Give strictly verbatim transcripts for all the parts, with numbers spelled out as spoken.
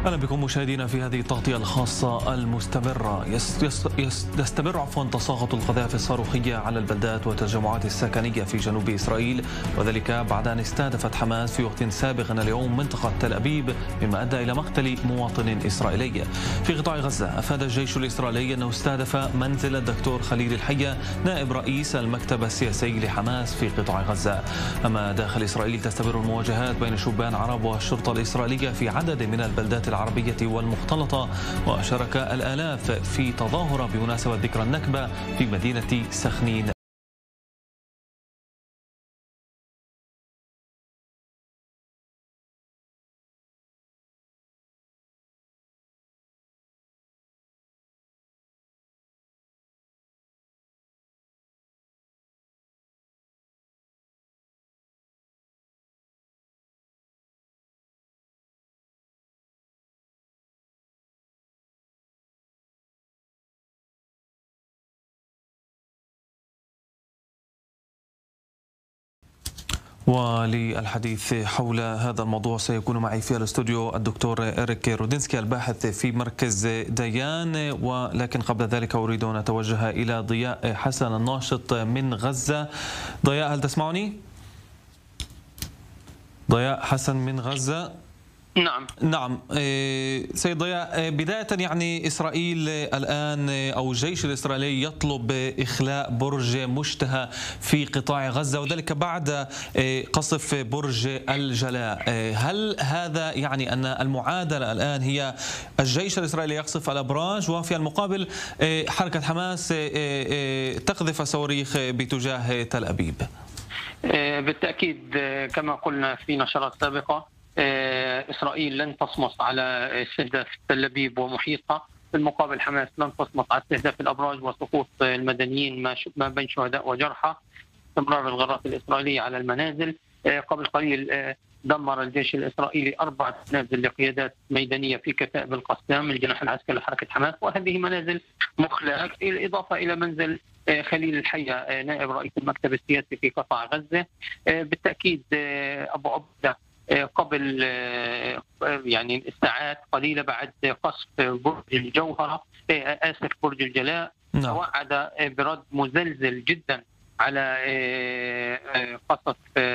أهلا بكم مشاهدينا في هذه التغطية الخاصة المستمرة. يس يس يس تستمر عفوا تساقط القذائف الصاروخية على البلدات والتجمعات السكنية في جنوب إسرائيل، وذلك بعد أن استهدفت حماس في وقت سابق اليوم منطقة تل أبيب، مما أدى إلى مقتل مواطن إسرائيلي. في قطاع غزة أفاد الجيش الإسرائيلي أنه استهدف منزل الدكتور خليل الحية نائب رئيس المكتب السياسي لحماس في قطاع غزة. أما داخل إسرائيل تستمر المواجهات بين شبان عرب والشرطة الإسرائيلية في عدد من البلدات العربية والمختلطة، وشارك الآلاف في تظاهرة بمناسبة ذكرى النكبة في مدينة سخنين. وللحديث حول هذا الموضوع سيكون معي في الاستوديو الدكتور إريك رودنسكي الباحث في مركز ديان، ولكن قبل ذلك أريد أن أتوجه إلى ضياء حسن الناشط من غزة. ضياء، هل تسمعني؟ ضياء حسن من غزة. نعم نعم سيد ضياء، بداية يعني إسرائيل الآن أو الجيش الإسرائيلي يطلب إخلاء برج مشتهى في قطاع غزة، وذلك بعد قصف برج الجلاء. هل هذا يعني أن المعادلة الآن هي الجيش الإسرائيلي يقصف الأبراج وفي المقابل حركة حماس تقذف صواريخ باتجاه تل أبيب؟ بالتأكيد كما قلنا في نشرات سابقة، إسرائيل لن تصمت على استهداف تل أبيب ومحيطها، في المقابل حماس لن تصمت على استهداف الأبراج وسقوط المدنيين ما بين شهداء وجرحى. استمرار الغارات الإسرائيلية على المنازل. قبل قليل دمر الجيش الإسرائيلي أربع منازل لقيادات ميدانية في كتائب القسام الجناح العسكري لحركة حماس، وهذه منازل مخلأة، إضافة إلى منزل خليل الحية نائب رئيس المكتب السياسي في قطاع غزة. بالتأكيد أبو عبدة قبل يعني ساعات قليلة بعد قصف برج الجوهرة آسف برج الجلاء نعم. وعد برد مزلزل جدا على قصف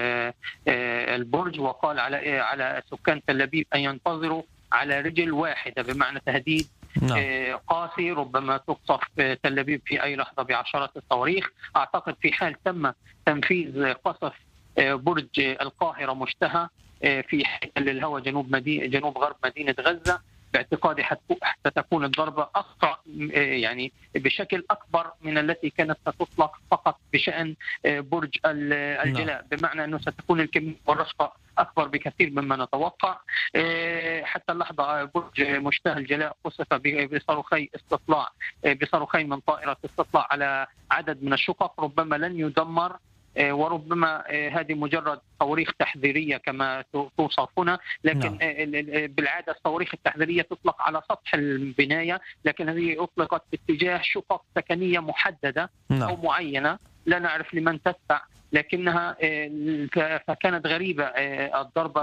البرج، وقال على على سكان تل أبيب أن ينتظروا على رجل واحدة، بمعنى تهديد نعم. قاسي، ربما تقصف تل أبيب في أي لحظة بعشرات الصواريخ. أعتقد في حال تم تنفيذ قصف برج القاهرة مشتهى في حتل الهواء جنوب مدينة جنوب غرب مدينة غزة، باعتقادي ستكون الضربة أخطأ يعني بشكل أكبر من التي كانت ستطلق فقط بشأن برج الجلاء، بمعنى أنه ستكون الكمية والرشقة أكبر بكثير مما نتوقع. حتى اللحظة برج مشتهى الجلاء قصف بصاروخي استطلاع بصاروخين من طائرة استطلاع على عدد من الشقق، ربما لن يدمر، وربما هذه مجرد صواريخ تحذيرية كما توصف هنا، لكن نعم. بالعادة الصواريخ التحذيرية تطلق على سطح البناية، لكن هذه أطلقت باتجاه شقق سكنية محددة نعم. أو معينة لا نعرف لمن تتبع، لكنها فكانت غريبة الضربة،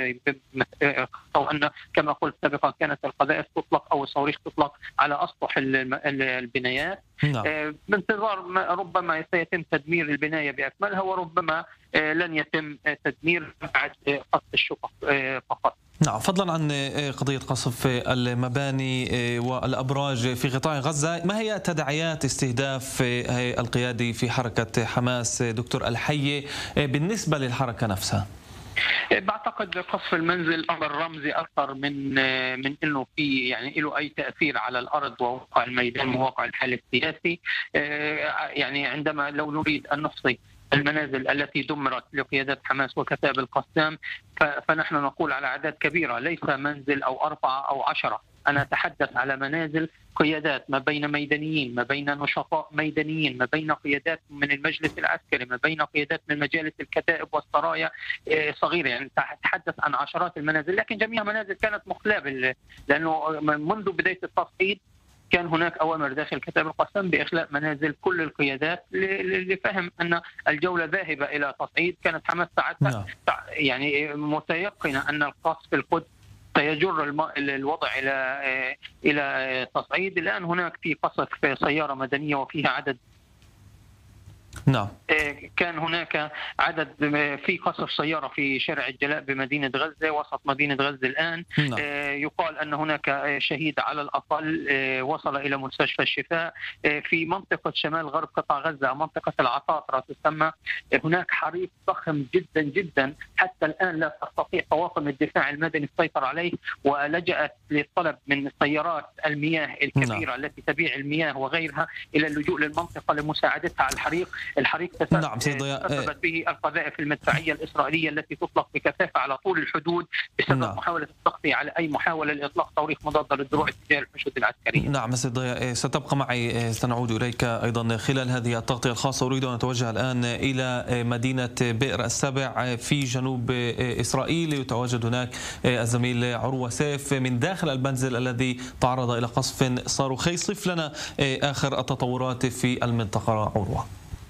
أو أن كما قلت سابقا كانت القذائف تطلق أو الصواريخ تطلق على أسطح البنايات نعم. بانتظار ربما سيتم تدمير البناية بأكملها، وربما لن يتم تدمير بعد قصف الشقق فقط. نعم، فضلا عن قضية قصف المباني والأبراج في قطاع غزة، ما هي تداعيات استهداف القيادي في حركة حماس دكتور الحية بالنسبة للحركة نفسها؟ بعتقد قصف المنزل امر رمزي اكثر من من انه في يعني له اي تاثير على الارض وواقع الميدان وواقع الحال السياسي. يعني عندما لو نريد ان نحصي المنازل التي دمرت لقيادات حماس وكتائب القسام، فنحن نقول على أعداد كبيرة، ليس منزل أو أربعة أو عشرة. أنا أتحدث على منازل قيادات ما بين ميدانيين، ما بين نشطاء ميدانيين، ما بين قيادات من المجلس العسكري، ما بين قيادات من مجالس الكتائب والسرايا صغيرة. يعني أتحدث عن عشرات المنازل، لكن جميع منازل كانت مخلاه، لأنه منذ بداية التصعيد كان هناك أوامر داخل كتائب القسام بإخلاء منازل كل القيادات لفهم أن الجولة ذاهبة إلى تصعيد. كانت حماس ساعتها يعني متيقنة أن القصف القدس سيجر الوضع إلى إلى تصعيد. الآن هناك في قصف سيارة مدنية وفيها عدد نعم. كان هناك عدد في قصف سيارة في شارع الجلاء بمدينة غزة وسط مدينة غزة الآن. نعم. يقال أن هناك شهيد على الأقل وصل إلى مستشفى الشفاء. في منطقة شمال غرب قطاع غزة منطقة العطاطرة تسمى، هناك حريق ضخم جدا جدا حتى الآن لا تستطيع طواقم الدفاع المدني السيطرة عليه، ولجأت للطلب من سيارات المياه الكبيرة نعم. التي تبيع المياه وغيرها إلى اللجوء للمنطقة لمساعدتها على الحريق. الحريق نعم تسببت به القذائف المدفعية الإسرائيلية التي تطلق بكثافة على طول الحدود بسبب نعم. محاولة التغطية على أي محاولة لإطلاق صواريخ مضادة للدروع اتجاه الحشود العسكرية. نعم سيد ضياء، ستبقى معي، سنعود إليك أيضا خلال هذه التغطية الخاصة. أريد أن أتوجه الآن إلى مدينة بئر السبع في جنوب إسرائيل. يتواجد هناك الزميل عروة سيف من داخل المنزل الذي تعرض إلى قصف صاروخي. صف لنا آخر التطورات في المنطقة عروة.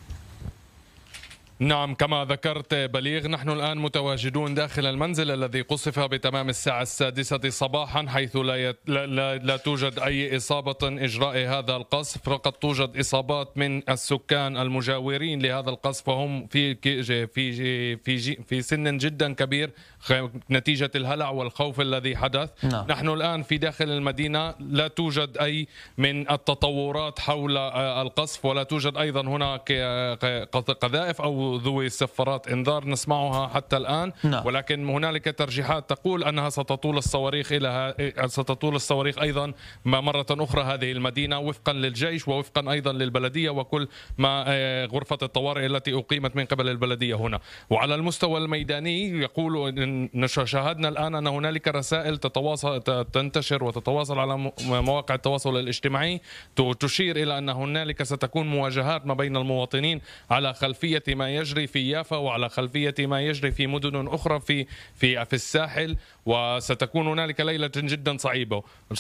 نعم كما ذكرت بليغ، نحن الآن متواجدون داخل المنزل الذي قصف بتمام الساعة السادسة صباحا، حيث لا, يت... لا, لا, لا توجد أي إصابة إجراء هذا القصف، فقط توجد إصابات من السكان المجاورين لهذا القصف وهم في في في في سن جدا كبير نتيجة الهلع والخوف الذي حدث. نعم. نحن الآن في داخل المدينة لا توجد أي من التطورات حول القصف، ولا توجد أيضا هناك قذائف أو ذوي صفارات انذار نسمعها حتى الآن. نعم. ولكن هنالك ترجيحات تقول أنها ستطول الصواريخ إلى ستطول الصواريخ أيضا مرة أخرى هذه المدينة وفقا للجيش ووفقا أيضا للبلدية وكل ما غرفة الطوارئ التي أقيمت من قبل البلدية هنا. وعلى المستوى الميداني يقول شاهدنا الآن أن هنالك رسائل تتواصل تنتشر وتتواصل على مواقع التواصل الاجتماعي تشير إلى أن هنالك ستكون مواجهات ما بين المواطنين على خلفية ما يجري في يافا وعلى خلفية ما يجري في مدن أخرى في في في الساحل، وستكون هنالك ليلة جدا صعيبة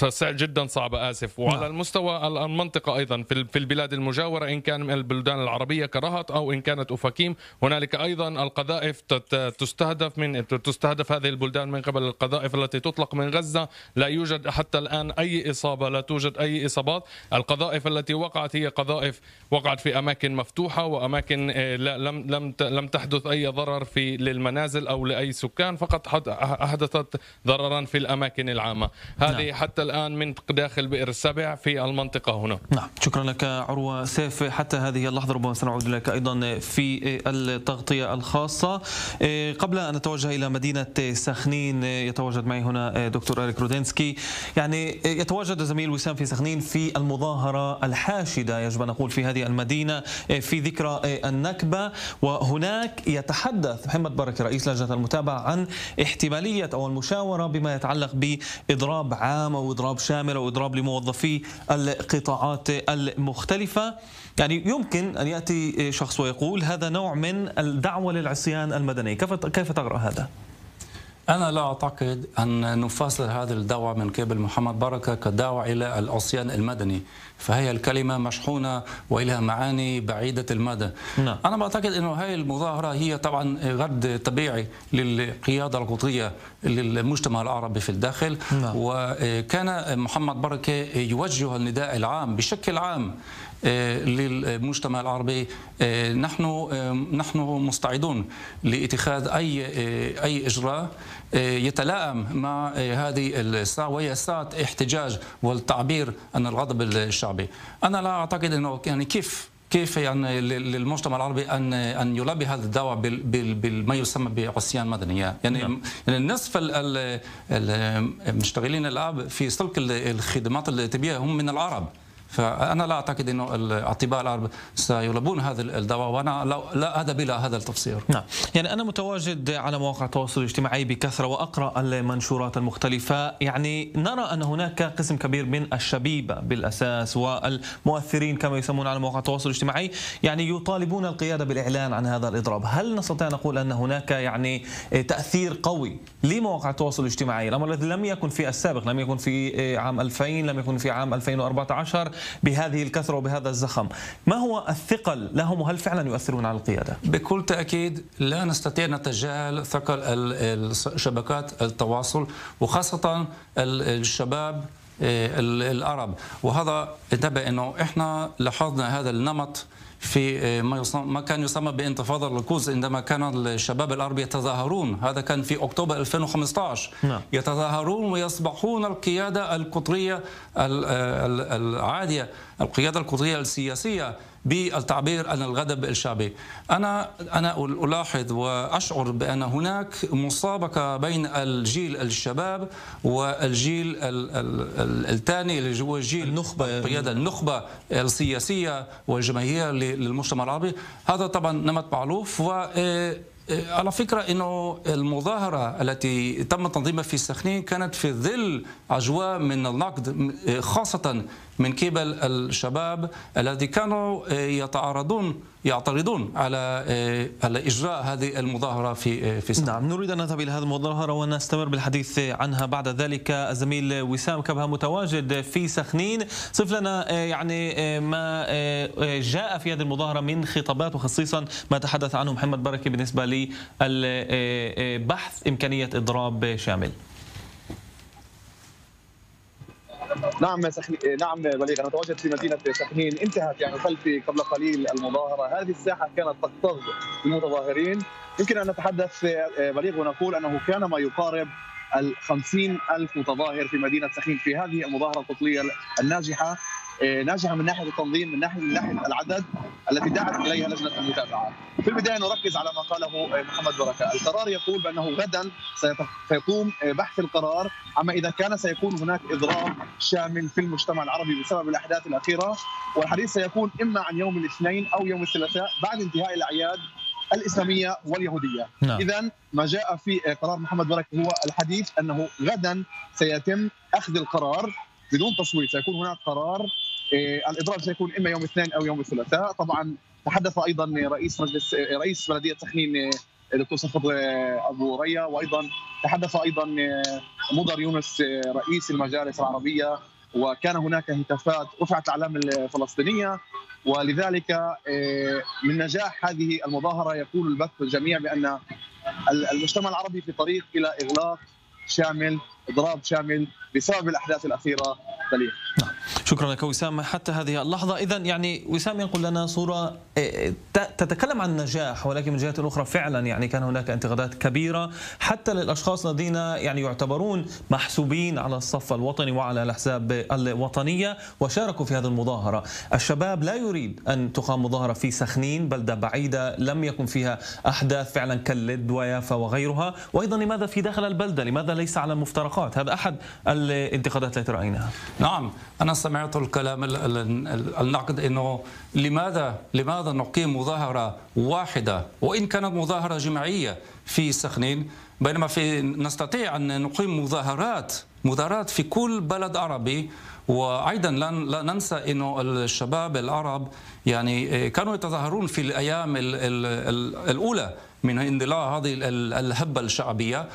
جدا صعبة آسف. وعلى المستوى المنطقة أيضا في في البلاد المجاورة إن كان من البلدان العربية كرهط أو إن كانت أفاكيم، هنالك أيضا القذائف تستهدف من تستهدف هذه البلدان من قبل القذائف التي تطلق من غزة. لا يوجد حتى الآن أي إصابة، لا توجد أي إصابات. القذائف التي وقعت هي قذائف وقعت في أماكن مفتوحة وأماكن لا لم لم لم تحدث أي ضرر في للمنازل أو لأي سكان، فقط أحدثت ضررا في الأماكن العامة. هذه نعم. حتى الآن من داخل بئر السبع في المنطقة هنا. نعم شكرا لك عروة سيف. حتى هذه اللحظة ربما سنعود لك أيضا في التغطية الخاصة. قبل أن نتوجه إلى مدينة سخنين يتواجد معي هنا دكتور إريك رودينسكي. يعني يتواجد زميل وسام في سخنين في المظاهرة الحاشدة يجب أن نقول في هذه المدينة في ذكرى النكبة، وهناك يتحدث محمد بركة رئيس لجنة المتابعة عن احتمالية أو المشاورة بما يتعلق بإضراب عام أو إضراب شامل أو إضراب لموظفي القطاعات المختلفة. يعني يمكن أن يأتي شخص ويقول هذا نوع من الدعوة للعصيان المدني، كيف كيف تقرأ هذا؟ أنا لا أعتقد أن نفسر هذه الدعوة من قبل محمد بركة كدعوة إلى العصيان المدني، فهي الكلمة مشحونة وإلها معاني بعيدة المدى. نعم. أنا بعتقد أنه هذه المظاهرة هي طبعا رد طبيعي للقيادة القطرية للمجتمع العربي في الداخل. نعم. وكان محمد بركة يوجه النداء العام بشكل عام للمجتمع العربي. نحن نحن مستعدون لاتخاذ اي اي اجراء يتلائم مع هذه الساعه، وهي ساعه احتجاج والتعبير عن الغضب الشعبي. انا لا اعتقد انه يعني كيف كيف يعني للمجتمع العربي ان ان يلبي هذه الدعوه بما يسمى بعصيان مدني. يعني نعم. يعني نصف المشتغلين الآن في سلك الخدمات الطبيه هم من العرب، فأنا لا أعتقد أنه الأطباء العرب سيلبون هذه الدعوة، وأنا لا أذهب إلى هذا التفسير. نعم، يعني أنا متواجد على مواقع التواصل الاجتماعي بكثرة وأقرأ المنشورات المختلفة. يعني نرى أن هناك قسم كبير من الشبيبة بالأساس والمؤثرين كما يسمون على مواقع التواصل الاجتماعي يعني يطالبون القيادة بالإعلان عن هذا الإضراب. هل نستطيع نقول أن هناك يعني تأثير قوي لمواقع التواصل الاجتماعي، الأمر الذي لم يكن في السابق، لم يكن في عام ألفين، لم يكن في عام ألفين وأربعة عشر؟ بهذه الكثرة وبهذا الزخم. ما هو الثقل لهم وهل فعلا يؤثرون على القيادة؟ بكل تأكيد لا نستطيع نتجاهل ثقل شبكات التواصل وخاصة الشباب العرب. وهذا انتبه انه احنا لاحظنا هذا النمط في ما, ما كان يسمى بانتفاضة القدس عندما كان الشباب العرب يتظاهرون. هذا كان في أكتوبر ألفين وخمسة عشر. نعم. يتظاهرون ويصبحون القيادة القطرية العادية، القيادة القطرية السياسية بالتعبير عن الغضب الشعبي. أنا أنا ألاحظ وأشعر بأن هناك مسابقة بين الجيل الشباب والجيل الثاني اللي هو جيل النخبة، القيادة النخبة السياسية والجماهيرية للمجتمع العربي. هذا طبعا نمط معروف. و على فكرة أنه المظاهرة التي تم تنظيمها في سخنين كانت في ظل أجواء من النقد خاصة من قبل الشباب الذي كانوا يتعارضون يعترضون على على إجراء هذه المظاهرة في في سخنين. نعم، نريد أن نذهب إلى هذه المظاهرة ونستمر بالحديث عنها بعد ذلك. الزميل وسام كبهة متواجد في سخنين، صف لنا يعني ما جاء في هذه المظاهرة من خطابات وخصيصا ما تحدث عنه محمد بركة بالنسبة لبحث إمكانية إضراب شامل. نعم سخنين، نعم بليغ، انا متواجد في مدينه سخنين. انتهت يعني خلفي قبل قليل المظاهره. هذه الساحه كانت تكتظ بالمتظاهرين. يمكن ان نتحدث بليغ ونقول انه كان ما يقارب الخمسين ألف متظاهر في مدينه سخنين في هذه المظاهره القطريه الناجحه، ناجحه من ناحيه التنظيم، من ناحيه من ناحيه العدد التي دعت اليها لجنه المتابعه. في البدايه نركز على ما قاله محمد بركه. القرار يقول بانه غدا سيقوم بحث القرار عما اذا كان سيكون هناك اضراب شامل في المجتمع العربي بسبب الاحداث الاخيره، والحديث سيكون اما عن يوم الاثنين او يوم الثلاثاء بعد انتهاء الاعياد الاسلاميه واليهوديه. نعم. اذا ما جاء في قرار محمد بركه هو الحديث انه غدا سيتم اخذ القرار بدون تصويت. سيكون هناك قرار، الاضراب سيكون اما يوم الاثنين او يوم الثلاثاء. طبعا تحدث ايضا رئيس مجلس رئيس بلديه سخنين الدكتور صفر ابو ريا، وايضا تحدث ايضا مضر يونس رئيس المجالس العربيه، وكان هناك هتافات رفعت الاعلام الفلسطينيه. ولذلك من نجاح هذه المظاهره يقول البث الجميع بان المجتمع العربي في طريق الى اغلاق شامل، اضراب شامل بسبب الاحداث الاخيره. بليغ. نعم، شكرا لك وسام حتى هذه اللحظه. اذا يعني وسام ينقل لنا صوره تتكلم عن النجاح، ولكن من جهه اخرى فعلا يعني كان هناك انتقادات كبيره حتى للاشخاص الذين يعني يعتبرون محسوبين على الصف الوطني وعلى الاحزاب الوطنيه وشاركوا في هذه المظاهره. الشباب لا يريد ان تقام مظاهره في سخنين، بلده بعيده لم يكن فيها احداث فعلا كاللد ويافا وغيرها، وايضا لماذا في داخل البلده؟ لماذا ليس على المفترقات؟ هذا احد الانتقادات التي رايناها. نعم، أنا سمعت الكلام النقد إنه لماذا لماذا نقيم مظاهرة واحدة وإن كانت مظاهرة جماعية في سخنين، بينما في نستطيع أن نقيم مظاهرات مظاهرات في كل بلد عربي. وأيضا لا ننسى إنه الشباب العرب يعني كانوا يتظاهرون في الأيام الأولى من اندلاع هذه الهبة الشعبية،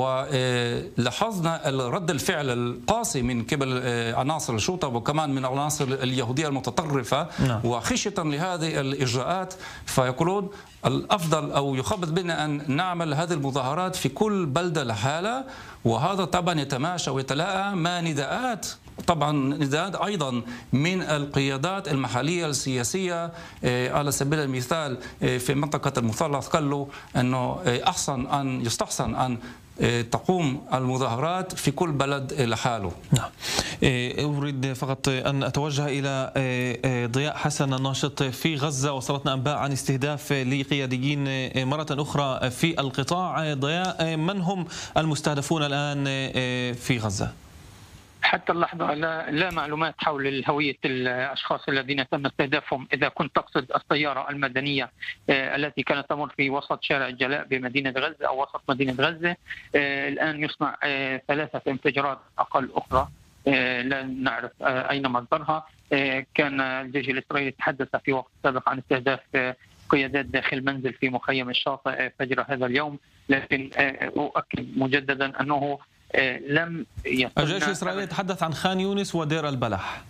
ولاحظنا رد الفعل القاسي من قبل عناصر الشرطة وكمان من عناصر اليهودية المتطرفة. نعم. وخشية لهذه الإجراءات فيقولون الأفضل أو يخبط بنا أن نعمل هذه المظاهرات في كل بلدة لحالها. وهذا طبعا يتماشى ويتلاءى مع نداءات طبعا نداءات ايضا من القيادات المحليه السياسيه. على سبيل المثال في منطقه المثلث قالوا انه احسن ان يستحسن ان تقوم المظاهرات في كل بلد لحاله. نعم. أريد فقط أن أتوجه إلى ضياء حسن الناشط في غزة. وصلتنا أنباء عن استهداف لقياديين مرة أخرى في القطاع. ضياء، من هم المستهدفون الآن في غزة؟ حتى اللحظة لا, لا معلومات حول هوية الأشخاص الذين تم استهدافهم. إذا كنت تقصد السيارة المدنية التي كانت تمر في وسط شارع الجلاء بمدينة غزة أو وسط مدينة غزة، الآن يسمع ثلاثة انفجارات أقل أخرى لا نعرف أين مصدرها. كان الجيش الإسرائيلي تحدث في وقت سابق عن استهداف قيادات داخل منزل في مخيم الشاطئ فجر هذا اليوم، لكن أؤكد مجددا أنه لم الجيش الإسرائيلي يتحدث عن خان يونس ودير البلح.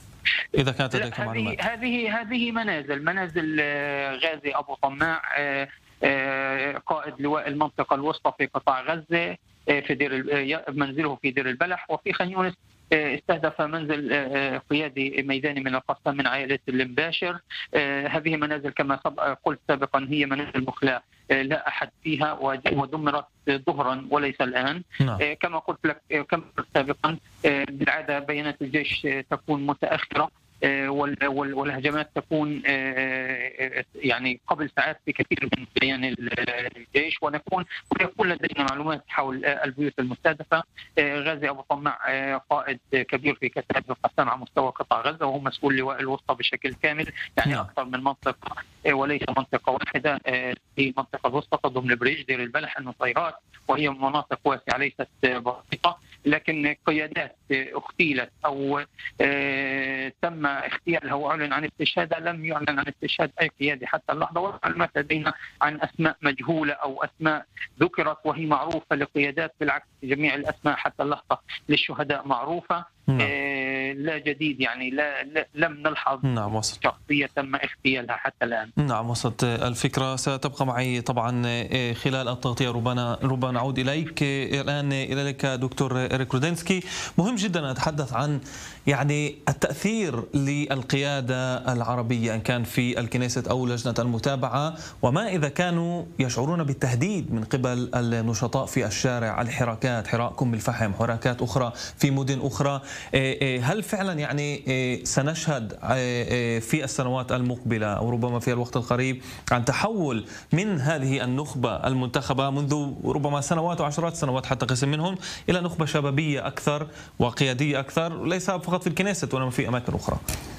إذا كانت لديك هذه معلومات. هذه هذه منازل منازل غازي أبو طماع، قائد لواء المنطقة الوسطى في قطاع غزة، في دير منزله في دير البلح. وفي خان يونس استهدف منزل قيادي ميداني من القسام من عائلة المباشر. هذه منازل كما قلت سابقا هي منازل مخلاة، لا أحد فيها، ودمرت ظهرا وليس الآن. نعم. كما قلت لك كما قلت سابقا، بالعادة بيانات الجيش تكون متأخرة، والهجمات تكون يعني قبل ساعات بكثير من بيان الجيش، ونكون ويكون لدينا معلومات حول البيوت المستهدفة. غازي أبو طماع قائد كبير في كتائب القسام على مستوى قطاع غزة، وهو مسؤول لواء الوسطى بشكل كامل، يعني نعم. أكثر من منطقة وليس منطقة واحدة. في منطقة الوسطى تضم البريج، دير البلح، النصيرات، وهي مناطق واسعة ليست بسيطة، لكن قيادات اغتيلت أو تم اغتيالها وأعلن عن استشهادها. لم يعلن عن استشهاد أي قيادي حتى اللحظة، والمعلومات لدينا عن أسماء مجهولة أو أسماء ذكرت وهي معروفة لقيادات، بالعكس جميع الأسماء حتى اللحظة للشهداء معروفة. نعم. آه لا جديد، يعني لا, لا لم نلحظ نعم وصل. شخصية تم اغتيالها حتى الآن. نعم وصلت الفكرة. ستبقى معي طبعا خلال التغطية، ربما ربما نعود إليك الآن إليك دكتور إريك رودنسكي. مهم جدا أن نتحدث عن يعني التأثير للقيادة العربية، إن كان في الكنيست أو لجنة المتابعة، وما إذا كانوا يشعرون بالتهديد من قبل النشطاء في الشارع، الحراكات، حراك أم الفحم، حراكات أخرى في مدن أخرى. هل فعلا يعني سنشهد في السنوات المقبلة أو ربما في الوقت القريب عن تحول من هذه النخبة المنتخبة منذ ربما سنوات وعشرات السنوات حتى قسم منهم إلى نخبة شبابية أكثر وقيادية أكثر، ليس فقط في الكنيست وإنما في أماكن أخرى؟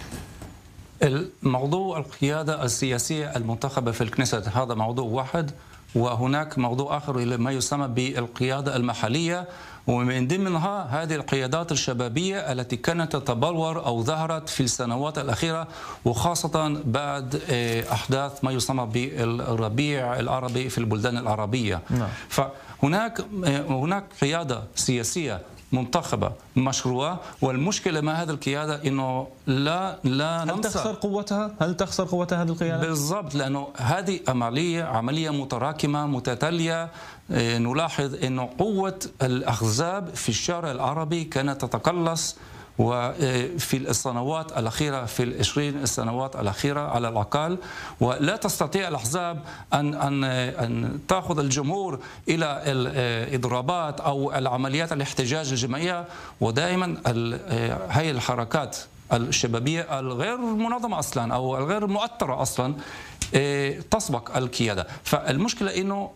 الموضوع القيادة السياسية المنتخبة في الكنيست هذا موضوع واحد، وهناك موضوع آخر ما يسمى بالقيادة المحلية، ومن ضمنها هذه القيادات الشبابية التي كانت تتبلور أو ظهرت في السنوات الأخيرة، وخاصة بعد أحداث ما يسمى بالربيع العربي في البلدان العربية. نعم. فهناك هناك قيادة سياسية منتخبة مشروعة، والمشكلة مع هذه القيادة إنه لا لا هل تخسر قوتها؟ هل تخسر قوتها هذه القيادة؟ بالضبط، لأنه هذه عملية عملية متراكمة متتالية. نلاحظ إنه قوة الأحزاب في الشارع العربي كانت تتقلص، وفي السنوات الأخيرة في العشرين السنوات الأخيرة على الأقل، ولا تستطيع الأحزاب أن أن أن تأخذ الجمهور إلى الإضرابات أو العمليات الاحتجاج الجماعية. ودائما هي الحركات الشبابية الغير منظمة أصلا أو الغير مؤثرة أصلا تسبق القيادة. فالمشكلة إنه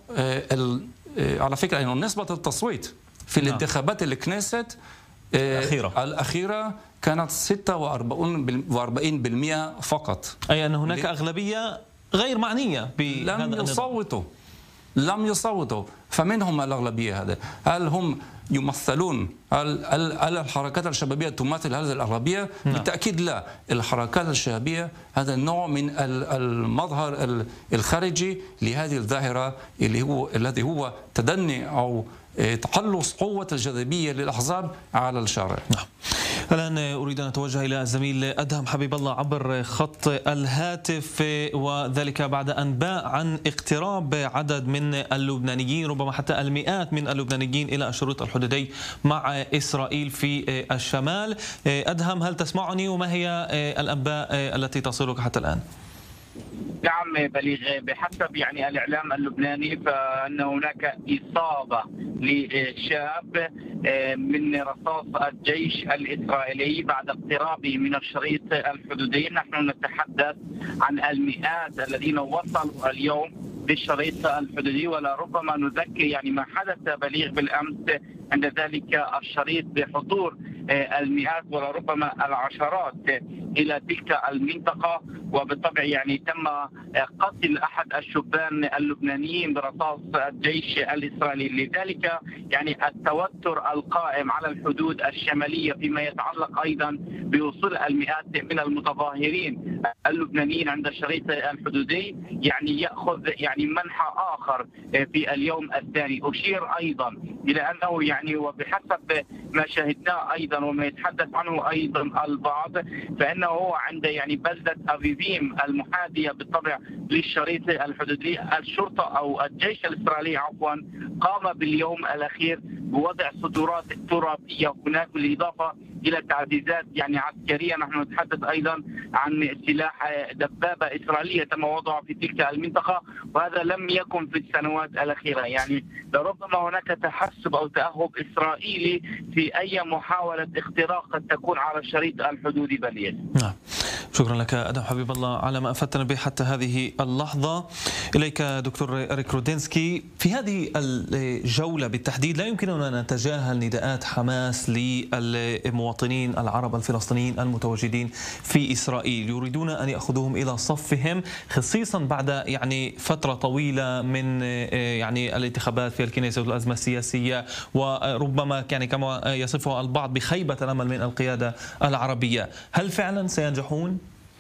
على فكرة إنه نسبة التصويت في الانتخابات الكنيست الأخيرة. الأخيرة كانت ستة وأربعين بالمئة فقط، أي أن هناك أغلبية غير معنية بهذا لم يصوتوا لم يصوتوا فمنهم الأغلبية هذا. هل هم يمثلون هل, هل الحركات الشبابية تمثل هذه الأغلبية؟ نعم. بالتأكيد لا. الحركات الشبابية هذا النوع من المظهر الخارجي لهذه الظاهرة اللي هو الذي هو تدني أو تقلص قوة الجاذبية للأحزاب على الشارع. نعم. الآن أريد أن أتوجه إلى الزميل أدهم حبيب الله عبر خط الهاتف، وذلك بعد أن باء عن اقتراب عدد من اللبنانيين، ربما حتى المئات من اللبنانيين، إلى الشريط الحدودي مع إسرائيل في الشمال. أدهم، هل تسمعني؟ وما هي الأنباء التي تصلك حتى الآن؟ نعم بليغ، بحسب يعني الإعلام اللبناني فإن هناك إصابة لشاب من رصاص الجيش الإسرائيلي بعد اقترابه من الشريط الحدودي. نحن نتحدث عن المئات الذين وصلوا اليوم بالشريط الحدودي، ولربما نذكر يعني ما حدث بليغ بالأمس عند ذلك الشريط بحضور المئات ولربما العشرات إلى تلك المنطقة، وبالطبع يعني تم قتل أحد الشبان اللبنانيين برصاص الجيش الإسرائيلي. لذلك يعني التوتر القائم على الحدود الشمالية فيما يتعلق أيضا بوصول المئات من المتظاهرين اللبنانيين عند الشريط الحدودي يعني يأخذ يعني منحى آخر في اليوم الثاني. أشير أيضا إلى أنه يعني وبحسب ما شاهدناه أيضا وما يتحدث عنه أيضا البعض، فإن انه عند يعني بلده افيفيم المحاذيه بالطبع للشريط الحدودي، الشرطه او الجيش الاسرائيلي عفوا قام باليوم الاخير بوضع صدورات ترابيه هناك، بالاضافه الى تعزيزات يعني عسكريه. نحن نتحدث ايضا عن سلاح دبابه اسرائيليه تم وضعها في تلك المنطقه، وهذا لم يكن في السنوات الاخيره. يعني لربما هناك تحسب او تاهب اسرائيلي في اي محاوله اختراق قد تكون على الشريط الحدودي بليغ. نعم، شكرا لك ادم حبيب الله على ما افدتنا به حتى هذه اللحظه. اليك دكتور إريك رودينسكي، في هذه الجوله بالتحديد لا يمكننا ان نتجاهل نداءات حماس للمواطنين العرب الفلسطينيين المتواجدين في اسرائيل، يريدون ان ياخذوهم الى صفهم، خصيصا بعد يعني فتره طويله من يعني الانتخابات في الكنيسة والازمه السياسيه، وربما يعني كما يصفها البعض بخيبه الامل من القياده العربيه. هل فعلا سينجحون؟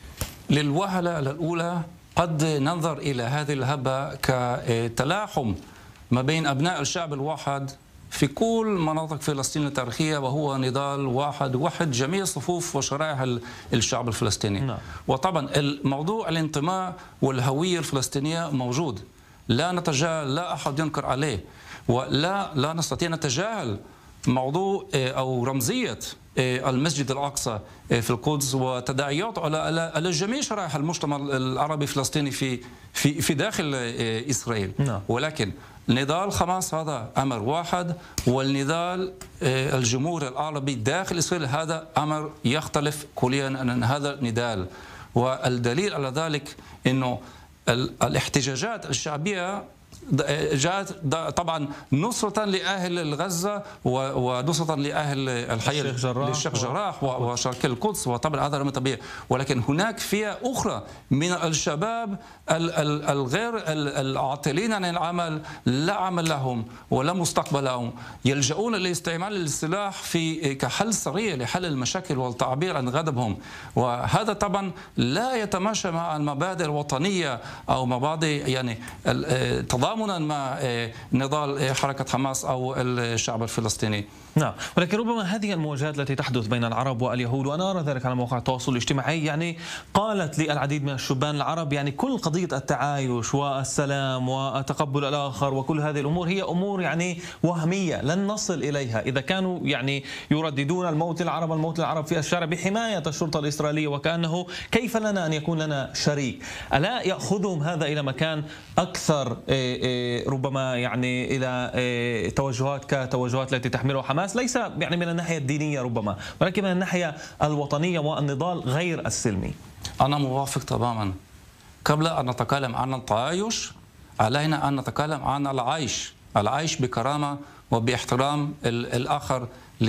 للوهله الاولى قد ننظر الى هذه الهبه كتلاحم ما بين ابناء الشعب الواحد في كل مناطق فلسطين التاريخيه، وهو نضال واحد وحد جميع صفوف وشرائح الشعب الفلسطيني. نعم. وطبعا الموضوع الانتماء والهويه الفلسطينيه موجود، لا نتجاهل، لا احد ينكر عليه، ولا لا نستطيع نتجاهل موضوع او رمزيه المسجد الأقصى في القدس وتداعياته على على جميع شرائح المجتمع العربي الفلسطيني في في في داخل إسرائيل. نعم. ولكن نضال حماس هذا أمر واحد، والنضال الجمهور العربي داخل إسرائيل هذا أمر يختلف كليا عن هذا النضال. والدليل على ذلك أنه الاحتجاجات الشعبية جاءت طبعا نصرة لأهل غزة ونصرة لأهل الحي للشيخ جراح وشرق القدس، وطبعا هذا أمر طبيعي. ولكن هناك فئة أخرى من الشباب الغير العاطلين عن العمل، لا عمل لهم ولا مستقبل لهم، يلجؤون لاستعمال السلاح في كحل سريع لحل المشاكل والتعبير عن غضبهم، وهذا طبعا لا يتماشى مع المبادئ الوطنية أو مبادئ يعني تضامنا مع نضال حركة حماس أو الشعب الفلسطيني. نعم، ولكن ربما هذه المواجهات التي تحدث بين العرب واليهود، وأنا أرى ذلك على مواقع التواصل الاجتماعي، يعني قالت للعديد من الشبان العرب يعني كل قضية التعايش والسلام وتقبل الآخر وكل هذه الأمور هي أمور يعني وهمية لن نصل إليها. إذا كانوا يعني يرددون الموت للعرب الموت للعرب في الشارع بحماية الشرطة الإسرائيلية وكأنه كيف لنا أن يكون لنا شريك، ألا يأخذهم هذا إلى مكان أكثر ربما يعني إلى توجهات كتوجهات التي تحملها حماس، ليس يعني من الناحية الدينية ربما، ولكن من الناحية الوطنية والنضال غير السلمي؟ أنا موافق تماما. قبل أن نتكلم عن التعايش علينا أن نتكلم عن العيش، العيش بكرامة وباحترام الآخر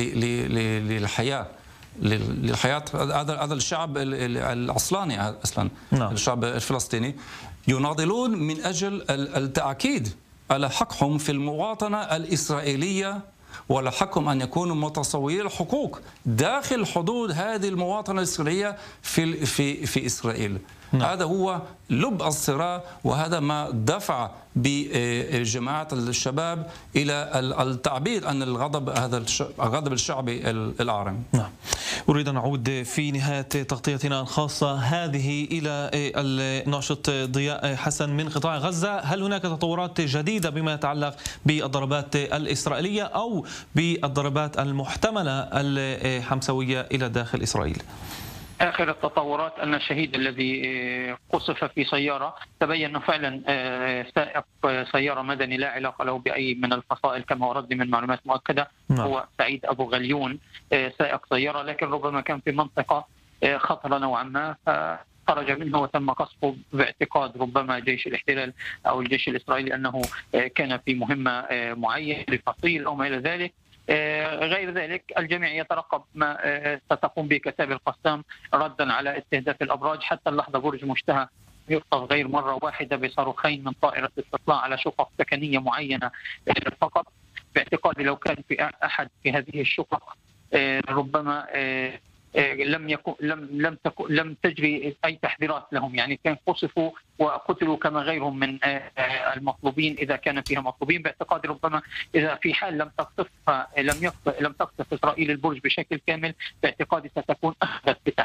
للحياة للحياة هذا هذا الشعب العصلاني أصلا. نعم. الشعب الفلسطيني يناضلون من أجل التأكيد على حقهم في المواطنة الإسرائيلية ولا حقهم أن يكونوا متساويي الحقوق داخل حدود هذه المواطنة الإسرائيلية في في في إسرائيل. نعم. هذا هو لب الصراع، وهذا ما دفع بجماعة الشباب إلى التعبير عن الغضب، هذا الغضب الشعبي العارم. نعم. أريد أن أعود في نهاية تغطيتنا الخاصة هذه إلى الناشط ضياء حسن من قطاع غزة. هل هناك تطورات جديدة بما يتعلق بالضربات الإسرائيلية أو بالضربات المحتملة الحمسوية إلى داخل إسرائيل؟ آخر التطورات أن الشهيد الذي قصف في سيارة تبين أنه فعلا سائق سيارة مدني لا علاقة له بأي من الفصائل كما ورد من معلومات مؤكدة. نعم. هو سعيد أبو غليون سائق سيارة، لكن ربما كان في منطقة خطرة نوعا ما خرج منها وتم قصفه باعتقاد ربما جيش الاحتلال أو الجيش الإسرائيلي أنه كان في مهمة معينة لفصيل أو ما إلى ذلك. غير ذلك الجميع يترقب ما ستقوم به كتائب القسام ردا على استهداف الأبراج. حتى اللحظة برج مشتهى يقصف غير مرة واحدة بصاروخين من طائرة استطلاع على شقق سكنية معينة فقط، باعتقادي لو كان في أحد في هذه الشقق ربما لم يكن لم لم تكن لم تجري اي تحذيرات لهم، يعني كان قصفوا وقتلوا كما غيرهم من المطلوبين اذا كان فيها مطلوبين. باعتقادي ربما اذا في حال لم تقصفها لم لم تقصف اسرائيل البرج بشكل كامل، باعتقادي ستكون اخذت بتحذير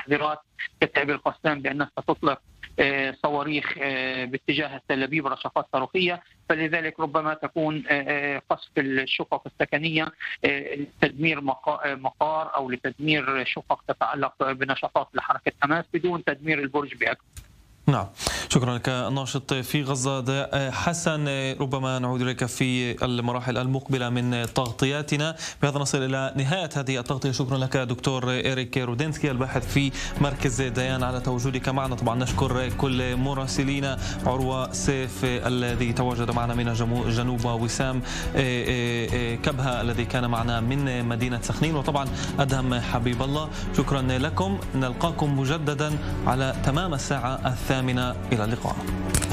تحذيرات كتائب القسام بأنها ستطلق صواريخ باتجاه تل أبيب، رشقات صاروخية، فلذلك ربما تكون قصف الشقق السكنية لتدمير مقار أو لتدمير شقق تتعلق بنشاطات لحركة حماس بدون تدمير البرج بأكمله. نعم، شكرا لك الناشط في غزة حسن. ربما نعود إليك في المراحل المقبلة من تغطياتنا. بهذا نصل إلى نهاية هذه التغطية. شكرا لك دكتور إيريك رودينسكي الباحث في مركز ديان على تواجدك معنا. طبعا نشكر كل مراسلينا، عروة سيف الذي تواجد معنا من جنوب، وسام كبهة الذي كان معنا من مدينة سخنين، وطبعا أدهم حبيب الله. شكرا لكم، نلقاكم مجددا على تمام الساعة الثامنة. إلى اللقاء.